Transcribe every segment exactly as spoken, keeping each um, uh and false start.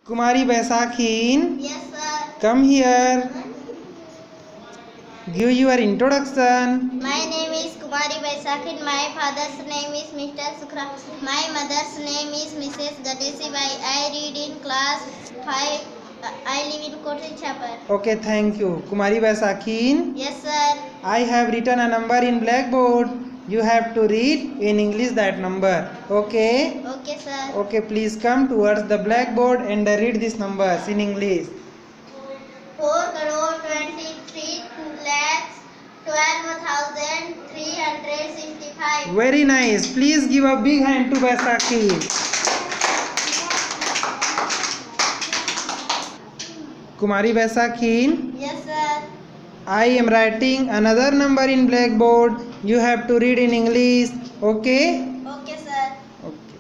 Kumari Baisakhin, Yes, sir. come here. Give your introduction. My name is Kumari Baisakhin. My father's name is Mister Sukra. My mother's name is Missus Gadesi Bai. I read in class five. I live in Kotri Chapar. Okay, thank you. Kumari Baisakhin, Yes, sir. I have written a number in blackboard. You have to read in English that number. Okay? Okay, sir. Okay, please come towards the blackboard and read these numbers in English. Four crore twenty-three lakhs twelve thousand three hundred sixty-five. Very nice. Please give a big hand to Baisakhin. Kumari Baisakhin, Yes, sir. I am writing another number in blackboard. You have to read in English. Okay? Okay, sir. Okay.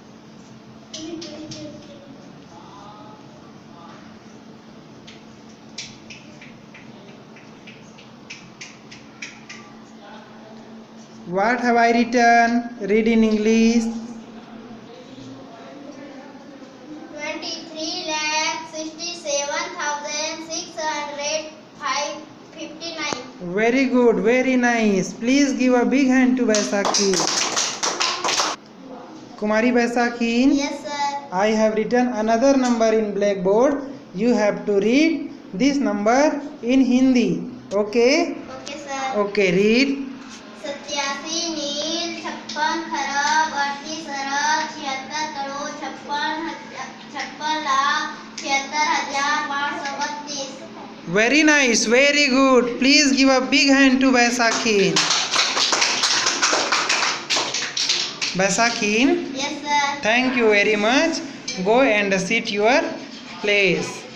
What have I written? Read in English. Twenty-three lakh sixty-seven thousand six hundred five fifty-nine. Very good, very nice. Please give a big hand to Baisakhin. Kumari Baisakhin, Yes, sir. I have written another number in blackboard. You have to read this number in Hindi. Okay? Okay, sir. Okay, read. सत्यासी नील छप्पन खरब अड़तीस अरब छिहत्तर करोड़ छप्पन छप्पन लाख छिहत्तर हजार पाँच सौ बत्तीस. Very nice, very good. Please give a big hand to Baisakhin. Baisakhin, Yes, sir. thank you very much. Go and sit your place.